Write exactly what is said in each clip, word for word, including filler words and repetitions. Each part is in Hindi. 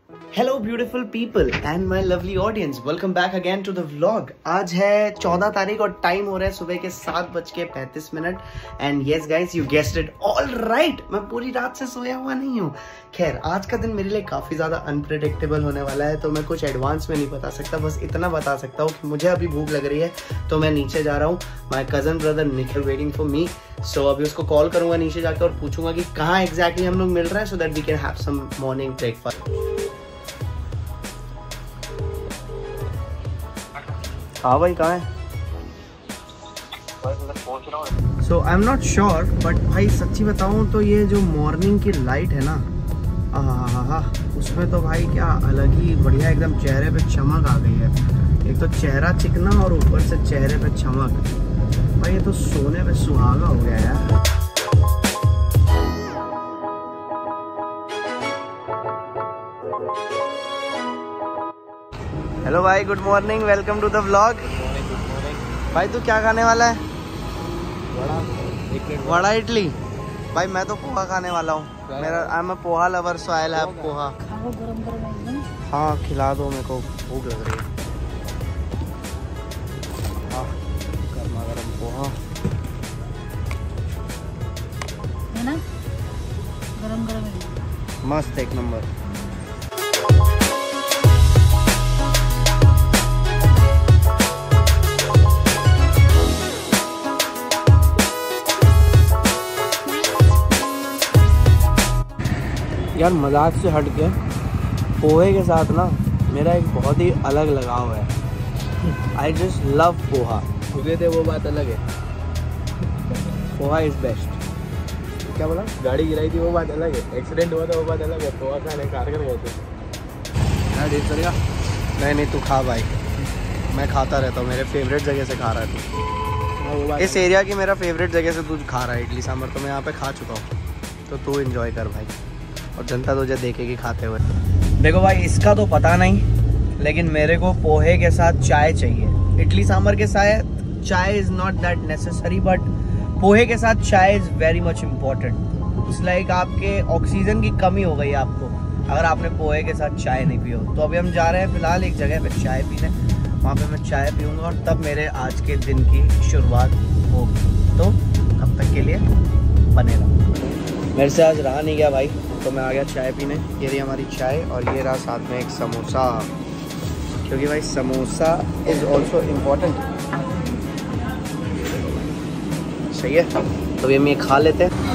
Hello beautiful people and my lovely audience, welcome back again to the vlog. आज है चौदह तारीख और टाइम हो रहा है सुबह के सात बज के पैंतीस minute. And yes guys, you guessed it all right, मैं पूरी रात से सोया हुआ नहीं हूँ। खैर, आज का दिन मेरे लिए काफी ज्यादा अनप्रेडिक्टेबल होने वाला है, तो मैं कुछ एडवांस में नहीं बता सकता। बस इतना बता सकता हूँ कि मुझे अभी भूख लग रही है, तो मैं नीचे जा रहा हूँ। My cousin brother Nikhil waiting for me, so अभी उसको कॉल करूंगा नीचे जाकर और पूछूंगा कि कहाँ एग्जैक्टली हम लोग मिल रहे हैं, so that we can have some morning breakfast. हाँ भाई, कहाँ है? So I am not sure, but भाई सच्ची बताऊँ तो ये जो मॉर्निंग की लाइट है ना, आहा, उसमें तो भाई क्या अलग ही बढ़िया एकदम चेहरे पे चमक आ गई है। एक तो चेहरा चिकना और ऊपर से चेहरे पे चमक। भाई ये तो सोने पे सुहागा हो गया यार। हेलो भाई, good morning, welcome to the vlog. भाई तू क्या खाने वाला है? वड़ा वड़ा इडली। भाई मैं तो पोहा खाने वाला हूँ। मेरा I am a poha lover, so I love poha. हाँ खिला दो, मेरे को भूख लग रही है। हाँ, गर्मा गर्म पोहा है ना, गरम गरम मस्त, एक नंबर। यार मजाक से हट के पोहे के साथ ना मेरा एक बहुत ही अलग लगाव है। I just love poha. हुए थे वो बात अलग है, पोहा इज बेस्ट। क्या बोला? गाड़ी गिराई थी वो बात अलग है, एक्सीडेंट हुआ था वो बात अलग है, पोहा खाने कारगर गए थे। नहीं नहीं, तू खा भाई, मैं खाता रहता हूँ, मेरे फेवरेट जगह से खा रहा है तू। इस एरिया की मेरा फेवरेट जगह से तू खा रहा है इडली सांभर, तो मैं यहाँ पे खा चुका हूँ, तो तू एंजॉय कर भाई, और जनता तुझे देखेगी खाते हुए। देखो भाई, इसका तो पता नहीं, लेकिन मेरे को पोहे के साथ चाय चाहिए। इडली सांभर के साथ चाय is not that necessary, but पोहे के साथ चाय is very much important. It's like आपके ऑक्सीजन की कमी हो गई आपको अगर आपने पोहे के साथ चाय नहीं पियो। तो अभी हम जा रहे हैं फिलहाल एक जगह पे चाय पीने, वहाँ पे मैं चाय पीऊँगा और तब मेरे आज के दिन की शुरुआत होगी। तो तब तक के लिए बने रहो। मेरे से आज रहा नहीं गया भाई, तो मैं आ गया चाय पीने। ये रही हमारी चाय और ये रहा साथ में एक समोसा, क्योंकि भाई समोसा इज ऑल्सो इम्पोर्टेंट। सही है, तो ये हम ये खा लेते हैं।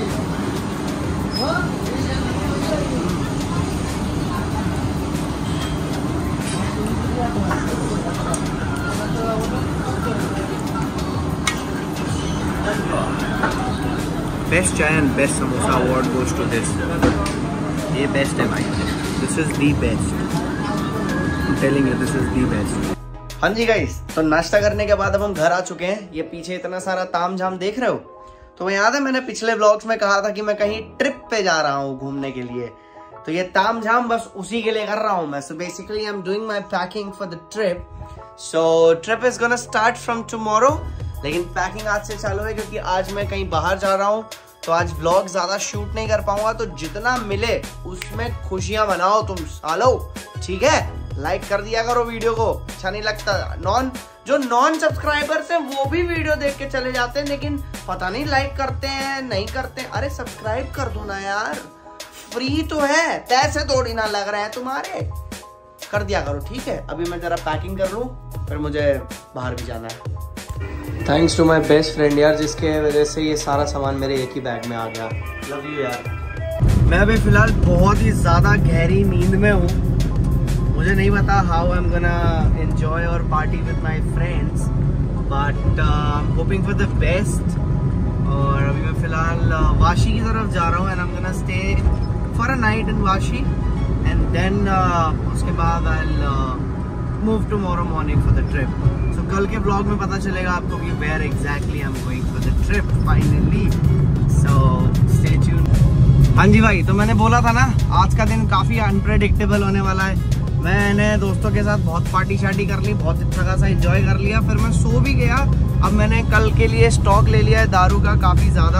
Best chai and best samosa award goes to this. ये बेस्ट है भाई, this is the best, I am telling you, this is the best. हाँ जी गाइस, तो नाश्ता करने के बाद अब हम घर आ चुके हैं। ये पीछे इतना सारा ताम झाम देख रहे हो, तो याद है मैंने पिछले व्लॉग्स में कहा था कि मैं कहीं ट्रिप पे जा रहा हूँ घूमने के लिए, तो ये ताम झाम बस उसी के लिए कर रहा हूँ मैं। So basically I am doing my packing for the trip. So trip is gonna start from tomorrow, लेकिन पैकिंग आज से चालू है क्योंकि आज मैं कहीं बाहर जा रहा हूँ, तो आज व्लॉग ज्यादा शूट नहीं कर पाऊंगा। तो जितना मिले उसमें खुशियां मनाओ तुम सालो, ठीक है? लाइक कर दिया करो वीडियो को, अच्छा नहीं लगता? नॉन जो नॉन सब्सक्राइबर्स हैं वो भी वीडियो देख के चले जाते हैं, लेकिन पता नहीं लाइक करते हैं नहीं करते। अरे सब्सक्राइब कर दो ना यार, फ्री तो है, पैसे थोड़ी ना लग रहे हैं तुम्हारे, कर दिया करो, ठीक है? अभी मैं जरा पैकिंग कर लूं, फिर मुझे बाहर भी जाना है। Thanks to my best friend यार, जिसके वजह से ये सारा सामान मेरे एक ही बैग में आ गया। लव यू यार। मैं अभी फिलहाल बहुत ही ज़्यादा गहरी नींद में हूँ। मुझे नहीं पता how I am gonna enjoy और party with my friends, but I am hoping for the best. और अभी मैं फिलहाल वाशी की तरफ जा रहा हूँ, and I am gonna stay for a night in Vashi, and then उसके बाद I will move tomorrow morning for the trip. तो कल के ब्लॉग में पता चलेगा आपको कि where exactly I am going for the trip finally, so stay tuned. हाँ जी भाई, तो मैंने बोला था ना आज का दिन काफ़ी अनप्रेडिक्टेबल होने वाला है। मैंने दोस्तों के साथ बहुत पार्टी शार्टी कर ली, बहुत अच्छा खासा एंजॉय कर लिया, फिर मैं सो भी गया। अब मैंने कल के लिए स्टॉक ले लिया है दारू का काफ़ी ज़्यादा,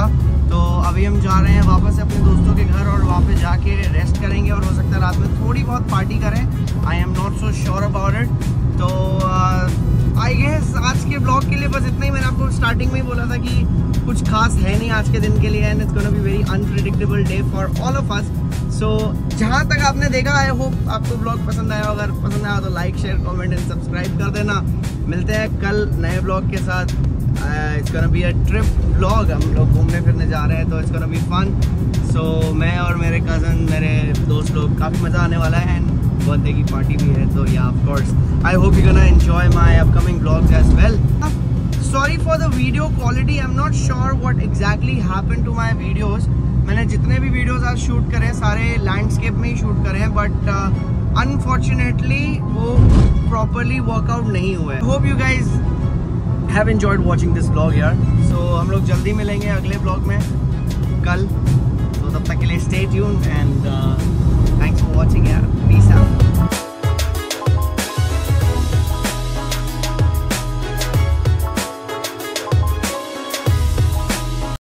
तो अभी हम जा रहे हैं वापस अपने दोस्तों के घर और वहाँ पे जाके रेस्ट करेंगे और हो सकता है रात में थोड़ी बहुत पार्टी करें। I am not so sure about it. तो आई गेस आज के ब्लॉग के लिए बस इतना ही। मैंने आपको स्टार्टिंग में ही बोला था कि कुछ खास है नहीं आज के दिन के लिए, and it's gonna be very unpredictable day for all of us. So जहाँ तक आपने देखा, आई होप आपको ब्लॉग पसंद आया। अगर पसंद आया तो like share comment and subscribe कर देना। मिलते हैं कल नए ब्लॉग के साथ। It's gonna be a trip blog. हम लोग घूमने फिरने जा रहे हैं तो it's gonna be fun. So मैं और मेरे कज़न, मेरे दोस्त लोग, काफ़ी मज़ा आने वाला है। एंड बर्थडे की पार्टी भी है, तो या of course I hope you gonna enjoy my upcoming blogs as well. Sorry for the video quality. I am not sure what exactly happened to my videos. मैंने जितने भी वीडियोस आज शूट करे सारे लैंडस्केप में ही शूट करे हैं, बट अनफॉर्चुनेटली वो प्रॉपरली वर्कआउट नहीं हुए। Hope you guys have enjoyed watching this blog यार। सो हम लोग जल्दी मिलेंगे अगले ब्लॉग में कल। तो तब तक के लिए stay tuned and thanks for watching यार। Peace out.